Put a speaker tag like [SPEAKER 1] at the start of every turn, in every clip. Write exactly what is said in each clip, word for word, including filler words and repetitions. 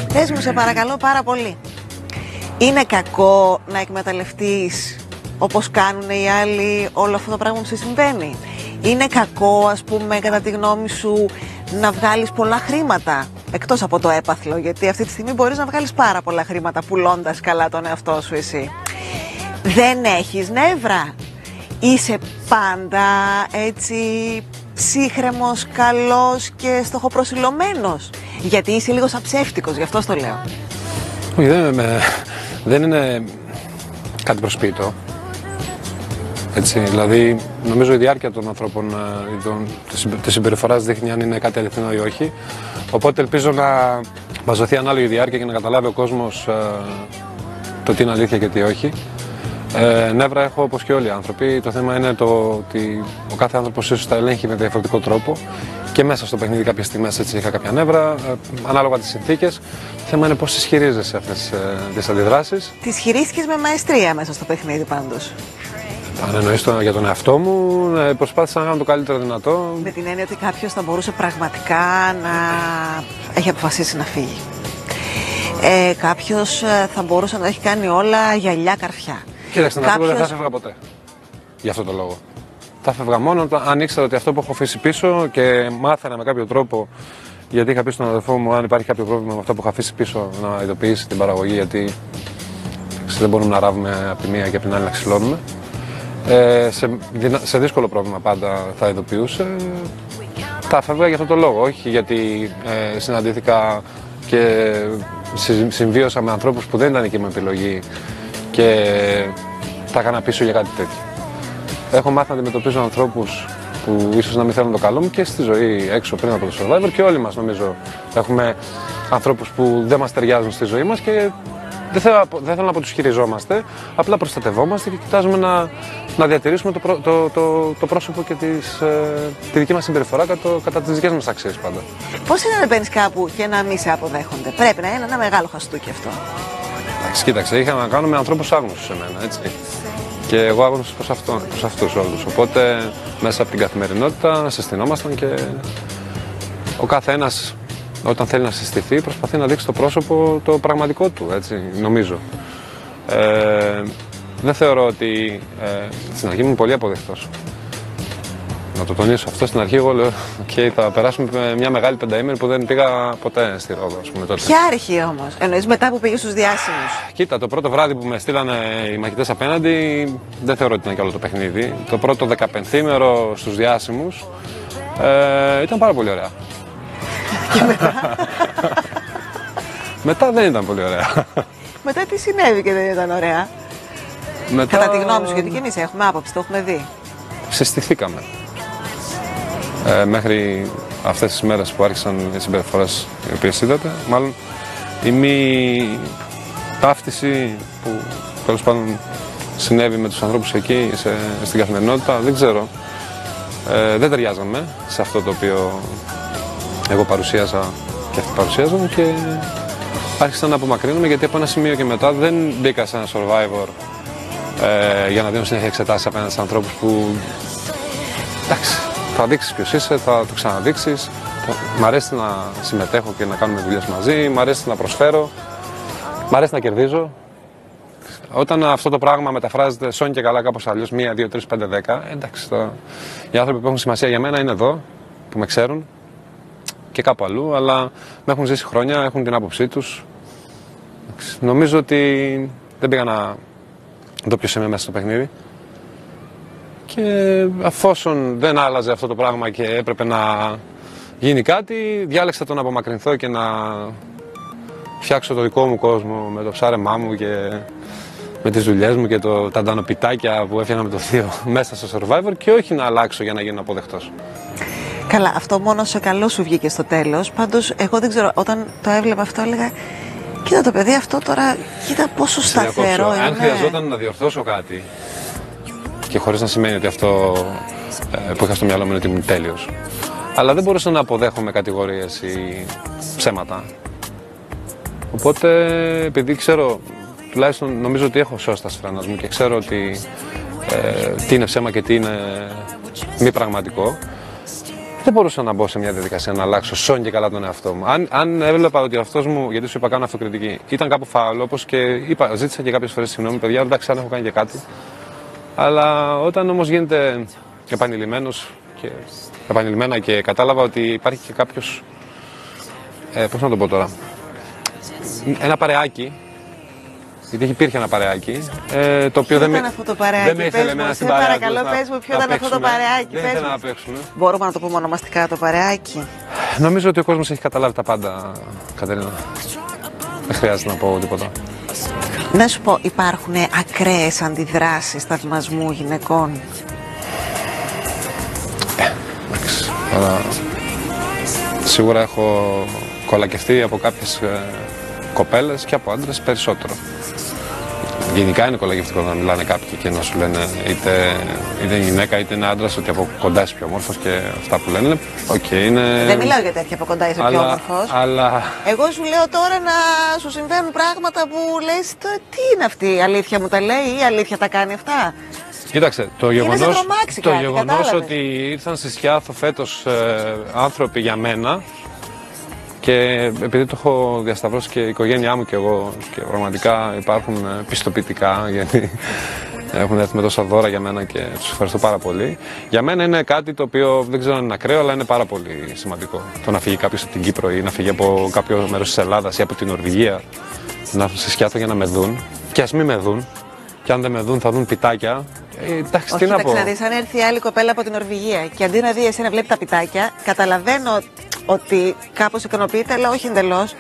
[SPEAKER 1] Πες μου, σε παρακαλώ πάρα πολύ. Είναι κακό να εκμεταλλευτείς, όπως κάνουν οι άλλοι, όλο αυτό το πράγμα που σου συμβαίνει? Είναι κακό, ας πούμε, κατά τη γνώμη σου, να βγάλεις πολλά χρήματα, εκτός από το έπαθλο, γιατί αυτή τη στιγμή μπορείς να βγάλεις πάρα πολλά χρήματα πουλώντας καλά τον εαυτό σου εσύ. Δεν έχεις νεύρα? Είσαι πάντα έτσι ψύχρεμος, καλός και στοχοπροσιλωμένος? Γιατί είσαι λίγο σαν ψεύτικος, γι' αυτό το λέω.
[SPEAKER 2] Όχι, δεν, δεν είναι κάτι προσποιητό. Έτσι, δηλαδή, νομίζω η διάρκεια των ανθρώπων, των, της συμπεριφοράς δείχνει αν είναι κάτι αληθινό ή όχι. Οπότε ελπίζω να μας δοθεί ανάλογη διάρκεια και να καταλάβει ο κόσμος ε, το τι είναι αλήθεια και τι όχι. Ε, νεύρα έχω όπως και όλοι οι άνθρωποι. Το θέμα είναι το ότι ο κάθε άνθρωπος ίσως τα ελέγχει με διαφορετικό τρόπο. Και μέσα στο παιχνίδι κάποιες στιγμές έτσι είχα κάποια νεύρα, ε, ανάλογα τις συνθήκες. Το θέμα είναι πώς τις χειρίζεσαι αυτές ε, τις αντιδράσεις.
[SPEAKER 1] Τις χειρίστηκες με μαεστρία μέσα στο παιχνίδι πάντως.
[SPEAKER 2] Αν εννοείς το, για τον εαυτό μου, ε, προσπάθησα να κάνω το καλύτερο δυνατό.
[SPEAKER 1] Με την έννοια ότι κάποιος θα μπορούσε πραγματικά να έχει αποφασίσει να φύγει. Ε, κάποιος θα μπορούσε να έχει κάνει όλα γυαλιά καρφιά.
[SPEAKER 2] Κοίταξε,
[SPEAKER 1] κάποιος...
[SPEAKER 2] να πω, δεν θα έφευγα ποτέ. Γι' αυτό το λόγο. Θα έφευγα μόνο αν ήξερα ότι αυτό που έχω αφήσει πίσω και μάθαινα με κάποιο τρόπο. Γιατί είχα πει στον αδερφό μου, αν υπάρχει κάποιο πρόβλημα με αυτό που έχω αφήσει πίσω, να ειδοποιήσει την παραγωγή. Γιατί δεν μπορούμε να ράβουμε από τη μία και από την άλλη να ξυλώνουμε. Ε, σε, σε δύσκολο πρόβλημα πάντα θα ειδοποιούσε. Θα έφευγα για αυτό το λόγο. Όχι γιατί ε, συναντήθηκα και συμβίωσα με ανθρώπους που δεν ήταν εκεί με επιλογή και τα έκανα πίσω για κάτι τέτοιο. Έχω μάθει να αντιμετωπίζω ανθρώπους που ίσως να μην θέλουν το καλό μου και στη ζωή έξω πριν από το Survivor, και όλοι μας νομίζω έχουμε ανθρώπους που δεν μας ταιριάζουν στη ζωή μας και δεν θέλω, δεν θέλω να πω τους χειριζόμαστε, απλά προστατευόμαστε και κοιτάζουμε να, να διατηρήσουμε το, προ, το, το, το πρόσωπο και τις, ε, τη δική μας συμπεριφορά κατά, κατά τις δικές μας αξίες πάντα.
[SPEAKER 1] Πώς είναι να μπαίνεις κάπου και να μην σε αποδέχονται? Πρέπει να είναι ένα μεγάλο χαστούκι αυτό.
[SPEAKER 2] Κοίταξε, είχα να κάνω με ανθρώπους άγνωστους σε μένα, έτσι. Και εγώ άγνωστος προς, αυτό, προς αυτούς όλους. Οπότε μέσα από την καθημερινότητα συστηνόμασταν και ο κάθε ένας όταν θέλει να συστηθεί προσπαθεί να δείξει το πρόσωπο το πραγματικό του, έτσι, νομίζω. Ε, δεν θεωρώ ότι ε, στην αρχή ήμουν πολύ αποδεκτός. Να το τονίσω αυτό στην αρχή, εγώ λέω okay, θα περάσουμε μια μεγάλη πενταήμερη που δεν πήγα ποτέ στη Ρόδο, ας πούμε, τότε.
[SPEAKER 1] Ποια αρχή όμως? Εννοείς μετά που πήγες στους διάσημους?
[SPEAKER 2] Κοίτα, το πρώτο βράδυ που με στείλανε οι μαχητές απέναντι δεν θεωρώ ότι ήταν και όλο το παιχνίδι. Το πρώτο δεκαπενθήμερο στους διάσημους ε, ήταν πάρα πολύ ωραία.
[SPEAKER 1] Και μετά?
[SPEAKER 2] Μετά δεν ήταν πολύ ωραία.
[SPEAKER 1] Μετά τι συνέβη και δεν ήταν ωραία?
[SPEAKER 2] Μετά...
[SPEAKER 1] Κατά τη γνώμη σου, γιατί και εμείς έχουμε άποψη, το έχουμε δει.
[SPEAKER 2] Συστηθήκαμε. Ε, μέχρι αυτές τις μέρες που άρχισαν οι συμπεριφορές οι οποίες είδατε, μάλλον η μη ταύτιση που τέλος πάντων συνέβη με τους ανθρώπους εκεί σε, στην καθημερινότητα, δεν ξέρω. Ε, δεν ταιριάζαμε σε αυτό το οποίο εγώ παρουσίαζα και αυτοί παρουσίαζαν και άρχισα να απομακρύνομαι, γιατί από ένα σημείο και μετά δεν μπήκα σε ένα Survivor ε, για να δίνω συνέχεια εξετάσεις απέναντι σε ανθρώπους που εντάξει, θα δείξεις ποιος είσαι, θα το ξαναδείξεις. Μ' αρέσει να συμμετέχω και να κάνουμε δουλειές μαζί, μ' αρέσει να προσφέρω, μ' αρέσει να κερδίζω. Όταν αυτό το πράγμα μεταφράζεται σώνει και καλά κάπως αλλιώς, μία, δύο, τρεις, πέντε, δέκα, εντάξει, το... οι άνθρωποι που έχουν σημασία για μένα είναι εδώ, που με ξέρουν και κάπου αλλού, αλλά με έχουν ζήσει χρόνια, έχουν την άποψή τους. Νομίζω ότι δεν πήγα να δω ποιος είμαι μέσα στο παιχνίδι. Και αφόσον δεν άλλαζε αυτό το πράγμα και έπρεπε να γίνει κάτι, διάλεξα το να απομακρυνθώ και να φτιάξω το δικό μου κόσμο με το ψάρεμά μου και με τις δουλειές μου και το, τα ντανοπιτάκια που έφτιανα με το θείο μέσα στο Survivor, και όχι να αλλάξω για να γίνω αποδεκτός.
[SPEAKER 1] Καλά, αυτό μόνο σε καλό σου βγήκε στο τέλος. Πάντως, εγώ δεν ξέρω, όταν το έβλεπα αυτό έλεγα, κοίτα το παιδί αυτό τώρα, κοίτα πόσο σταθερό είναι.
[SPEAKER 2] Αν χρειαζόταν να διορθώσω κάτι, και χωρίς να σημαίνει ότι αυτό ε, που είχα στο μυαλό μου είναι ότι ήμουν τέλειος, αλλά δεν μπορούσα να αποδέχομαι κατηγορίες ή ψέματα. Οπότε, επειδή ξέρω, τουλάχιστον νομίζω ότι έχω σώσει τα σφρένα μου και ξέρω ότι ε, τι είναι ψέμα και τι είναι μη πραγματικό, δεν μπορούσα να μπω σε μια διαδικασία να αλλάξω σόν και καλά τον εαυτό μου. Αν, αν έβλεπα ότι ο εαυτός μου, γιατί σου είπα κάνω αυτοκριτική, ήταν κάπου φάουλο, όπως και είπα, ζήτησα και κάποιες φορές συγγνώμη, παιδιά, εντάξει, αν έχω κάνει και κάτι. Αλλά όταν όμως γίνεται επανειλημμένος και επανειλημμένα και κατάλαβα ότι υπάρχει και κάποιος, ε, πώς να το πω τώρα, ένα παρεάκι. Γιατί υπήρχε ένα παρεάκι, ε, το οποίο
[SPEAKER 1] ποιο
[SPEAKER 2] δεν,
[SPEAKER 1] ήταν αυτό το παρεάκι,
[SPEAKER 2] δεν με ήθελε εμένα στην παρέα.
[SPEAKER 1] Παρακαλώ, πες μου, ποιο ήταν αυτό το παρεάκι.
[SPEAKER 2] Δεν ήθελε να παίξουμε.
[SPEAKER 1] Μπορούμε να το πούμε ονομαστικά το παρεάκι.
[SPEAKER 2] Νομίζω ότι ο κόσμος έχει καταλάβει τα πάντα, Κατερίνα. Δεν χρειάζεται να πω τίποτα.
[SPEAKER 1] Να σου πω, υπάρχουν ακραίες αντιδράσεις θαυμασμού γυναικών?
[SPEAKER 2] Ε, εντάξει. Αλλά σίγουρα έχω κολακευτεί από κάποιες ε, κοπέλες και από άντρες περισσότερο. Γενικά είναι κολακευτικό να μιλάνε κάποιοι και να σου λένε είτε, είτε γυναίκα είτε είναι άντρας ότι από κοντά είσαι πιο όμορφος και αυτά που λένε. Okay, είναι...
[SPEAKER 1] Δεν μιλάω για τέτοια από κοντά είσαι
[SPEAKER 2] αλλά,
[SPEAKER 1] πιο όμορφος.
[SPEAKER 2] Αλλά...
[SPEAKER 1] Εγώ σου λέω τώρα να σου συμβαίνουν πράγματα που λες τι είναι αυτή, η αλήθεια μου τα λέει ή η αλήθεια τα κάνει αυτά?
[SPEAKER 2] Κοίταξε, το γεγονός, το
[SPEAKER 1] κάτι,
[SPEAKER 2] γεγονός ότι ήρθαν στη Σκιάθο φέτος ε, άνθρωποι για μένα και επειδή το έχω διασταυρώσει και η οικογένειά μου και εγώ και πραγματικά υπάρχουν πιστοποιητικά γιατί έχουν έρθει με τόσα δώρα για μένα και τους ευχαριστώ πάρα πολύ. Για μένα είναι κάτι το οποίο δεν ξέρω αν είναι ακραίο, αλλά είναι πάρα πολύ σημαντικό. Το να φύγει κάποιος από την Κύπρο ή να φύγει από κάποιο μέρος της Ελλάδας ή από την Νορβηγία να έρθουν στη Σκιάθο για να με δουν και ας μην με δουν. Και αν δεν με δουν θα δουν πιτάκια. Ε, εντάξει,
[SPEAKER 1] όχι,
[SPEAKER 2] τι να πω.
[SPEAKER 1] Όχι, αν έρθει άλλη κοπέλα από την Νορβηγία και αντί να δει εσύ να βλέπει τα πιτάκια, καταλαβαίνω ότι κάπως ικανοποιείται, αλλά όχι εντελώς.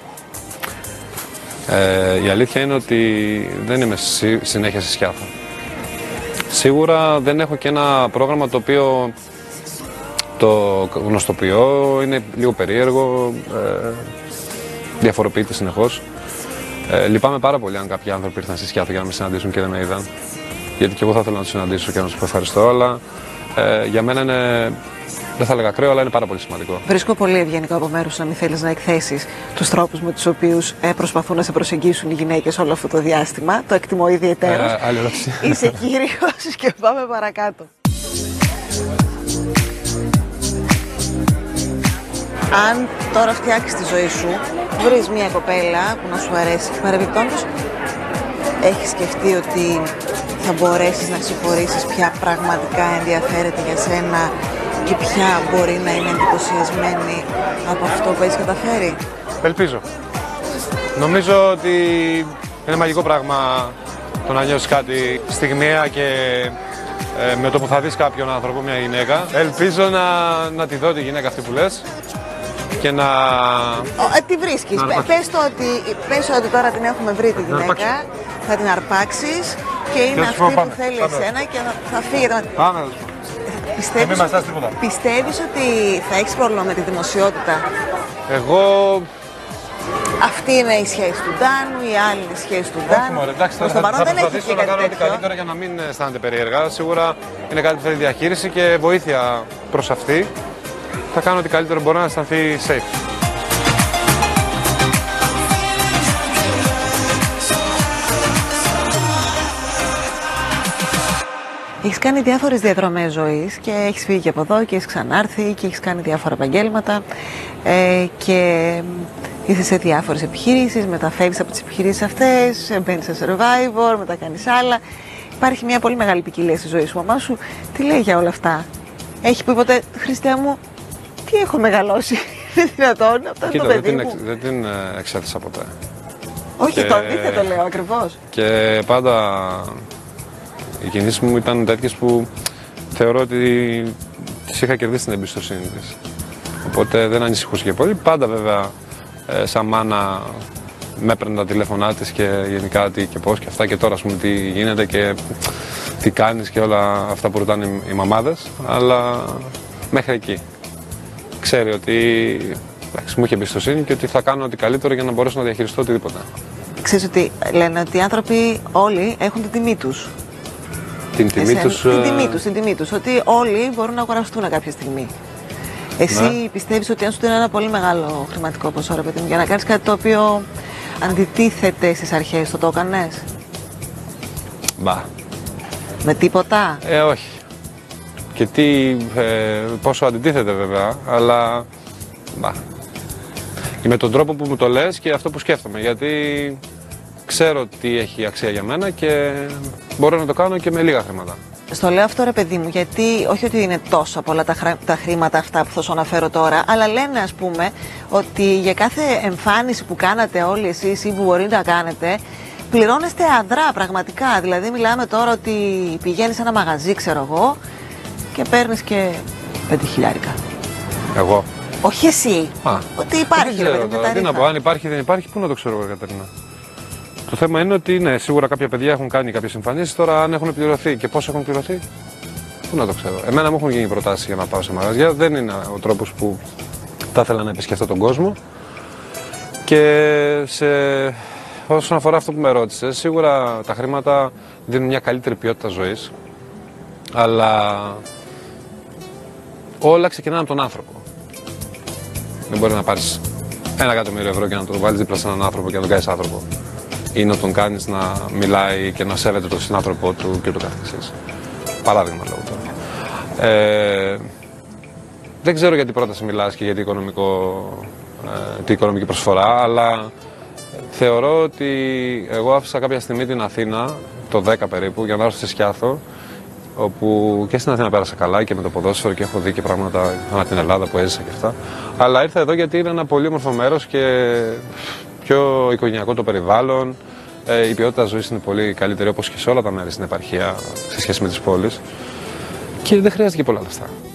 [SPEAKER 2] Ε, η αλήθεια είναι ότι δεν είμαι συνέχεια στη Σκιάθο. Σίγουρα δεν έχω και ένα πρόγραμμα το οποίο το γνωστοποιώ, είναι λίγο περίεργο, ε, διαφοροποιείται συνεχώς. Ε, λυπάμαι πάρα πολύ αν κάποιοι άνθρωποι ήρθαν στη Σκιάθο για να με συναντήσουν και δεν με είδαν. Γιατί και εγώ θα ήθελα να τους συναντήσω και να τους πω ευχαριστώ, αλλά ε, για μένα είναι, δεν θα έλεγα ακραίο, αλλά είναι πάρα πολύ σημαντικό.
[SPEAKER 1] Βρίσκω πολύ ευγενικό από μέρους να μην θέλεις να εκθέσεις τους τρόπους με τους οποίους ε, προσπαθούν να σε προσεγγίσουν οι γυναίκες όλο αυτό το διάστημα. Το εκτιμώ ιδιαιτέρως.
[SPEAKER 2] Ε, άλλη ερώτηση.
[SPEAKER 1] Είσαι κύριος και πάμε παρακάτω. Αν τώρα φτιάξεις τη ζωή σου, βρεις μια κοπέλα που να σου αρέσει, παρεμπιπτόντως, έχεις σκεφτεί ότι θα μπορέσεις να ξεχωρίσεις ποια πραγματικά ενδιαφέρεται για σένα και ποια μπορεί να είναι εντυπωσιασμένη από αυτό που έχεις καταφέρει?
[SPEAKER 2] Ελπίζω. Νομίζω ότι είναι μαγικό πράγμα το να νιώσεις κάτι στιγμιαία και ε, με το που θα δεις κάποιον άνθρωπο, μια γυναίκα. Ελπίζω να, να τη δω τη γυναίκα αυτή που λες και να...
[SPEAKER 1] Ο, ε, τη βρίσκεις. Πε, πες, το ότι, πες ότι τώρα την έχουμε βρει τη γυναίκα, θα την αρπάξεις και είναι
[SPEAKER 2] και
[SPEAKER 1] αυτή
[SPEAKER 2] πω,
[SPEAKER 1] που
[SPEAKER 2] πάμε,
[SPEAKER 1] θέλει
[SPEAKER 2] πάμε.
[SPEAKER 1] εσένα και θα φύγει.
[SPEAKER 2] Πάμε.
[SPEAKER 1] Πιστεύεις, πιστεύεις ότι θα έχεις πρόβλημα με τη δημοσιότητα?
[SPEAKER 2] Εγώ...
[SPEAKER 1] Αυτή είναι η σχέση του Ντάνου, η άλλη είναι η σχέση του Ντάνου.
[SPEAKER 2] Όχι, εντάξει, θα, θα, θα προσπαθήσω να κάνω ό,τι καλύτερο για να μην αισθάνεται περίεργα. Σίγουρα είναι κάτι που θέλει διαχείριση και βοήθεια προς αυτή. Θα κάνω ό,τι καλύτερο μπορώ να αισθανθεί safe.
[SPEAKER 1] Έχεις κάνει διάφορες διαδρομές ζωής και έχεις φύγει από εδώ και έχεις ξανάρθει και έχεις κάνει διάφορα επαγγέλματα ε, και είσαι σε διάφορες επιχειρήσεις, μεταφεύγεις από τις επιχειρήσεις αυτές, μπαίνεις σε Survivor, μετά κάνεις άλλα. Υπάρχει μια πολύ μεγάλη ποικιλία στη ζωή σου. Ο μαμάς σου τι λέει για όλα αυτά? Έχει πει ποτέ, Χριστέ μου, τι έχω μεγαλώσει? Δεν είναι δυνατόν, αυτό είναι το παιδί
[SPEAKER 2] δεν
[SPEAKER 1] μου.
[SPEAKER 2] Την, δεν την εξέτησα ποτέ.
[SPEAKER 1] Όχι,
[SPEAKER 2] και...
[SPEAKER 1] το αντίθετο λέω ακριβώς.
[SPEAKER 2] Και πάντα οι κινήσεις μου ήταν τέτοιες που θεωρώ ότι τις είχα κερδίσει την εμπιστοσύνη της. Οπότε δεν ανησυχούσα και πολύ. Πάντα βέβαια ε, σαν μάνα με έπαιρνε τα τηλέφωνά της και γενικά τι και πώς και αυτά και τώρα ας πούμε τι γίνεται και τι κάνεις και όλα αυτά που ρωτάνε οι μαμάδες. Αλλά μέχρι εκεί. Ξέρει ότι εντάξει, μου είχε εμπιστοσύνη και ότι θα κάνω ό,τι καλύτερο για να μπορέσω να διαχειριστώ οτιδήποτε.
[SPEAKER 1] Ξέρεις ότι λένε ότι οι άνθρωποι όλοι έχουν την τιμή τους.
[SPEAKER 2] Την τιμή τους...
[SPEAKER 1] Την τιμή τους, την τιμή τους. Ότι όλοι μπορούν να αγοραστούν κάποια στιγμή. Εσύ ναι. πιστεύεις ότι αν σου δίνει ένα πολύ μεγάλο χρηματικό ποσό, ρε παιδί μου, για να κάνεις κάτι το οποίο αντιτίθεται στις αρχές, το το έκανες?
[SPEAKER 2] Μπα.
[SPEAKER 1] Με τίποτα?
[SPEAKER 2] Ε, όχι. και τι, ε, πόσο αντιτίθεται βέβαια, αλλά μπα, με τον τρόπο που μου το λες και αυτό που σκέφτομαι, γιατί ξέρω τι έχει αξία για μένα και μπορώ να το κάνω και με λίγα χρήματα.
[SPEAKER 1] Στο λέω αυτό ρε παιδί μου, γιατί όχι ότι είναι τόσα πολλά τα, χρά... τα χρήματα αυτά που θα σου αναφέρω τώρα, αλλά λένε ας πούμε ότι για κάθε εμφάνιση που κάνατε όλοι εσείς ή που μπορεί να κάνετε, πληρώνεστε αδρά πραγματικά. Δηλαδή μιλάμε τώρα ότι πηγαίνεις σε ένα μαγαζί, ξέρω εγώ, και παίρνεις και πέντε χιλιάρικα.
[SPEAKER 2] Εγώ.
[SPEAKER 1] Όχι εσύ.
[SPEAKER 2] Α,
[SPEAKER 1] ότι υπάρχει.
[SPEAKER 2] δεν ξέρω,
[SPEAKER 1] ρε,
[SPEAKER 2] τι να πω, αν υπάρχει ή δεν υπάρχει, πού να το ξέρω εγώ, Κατερίνα. Το θέμα είναι ότι ναι, σίγουρα κάποια παιδιά έχουν κάνει κάποιες εμφανίσεις, τώρα αν έχουν πληρωθεί και πώς έχουν πληρωθεί, πού να το ξέρω. Εμένα μου έχουν γίνει προτάσεις για να πάω σε μαγαζιά, δεν είναι ο τρόπος που θα ήθελα να επισκεφτώ τον κόσμο. Και σε... όσον αφορά αυτό που με ρώτησες, σίγουρα τα χρήματα δίνουν μια καλύτερη ποιότητα ζωής, αλλά όλα ξεκινάνε από τον άνθρωπο. Δεν μπορεί να πάρεις ένα εκατομμύριο ευρώ και να το βάλεις δίπλα σε έναν άνθρωπο και να τον κάνεις άνθρωπο. Ή να τον κάνεις να μιλάει και να σέβεται τον συνάνθρωπό του και το καθεξής. Παράδειγμα λόγω τώρα. Ε, δεν ξέρω για τι πρόταση μιλάς και για την ε, οικονομική προσφορά, αλλά θεωρώ ότι εγώ άφησα κάποια στιγμή την Αθήνα, το δέκα περίπου, για να έρθω στη Σκιάθο, όπου και στην Αθήνα πέρασα καλά και με το ποδόσφαιρο και έχω δει και πράγματα ανά την Ελλάδα που έζησα και αυτά. Αλλά ήρθα εδώ γιατί είναι ένα πολύ όμορφο μέρος και πιο οικογενειακό το περιβάλλον. Ε, η ποιότητα ζωής είναι πολύ καλύτερη, όπως και σε όλα τα μέρη στην επαρχία σε σχέση με τις πόλεις. Και δεν χρειάζεται και πολλά λεφτά.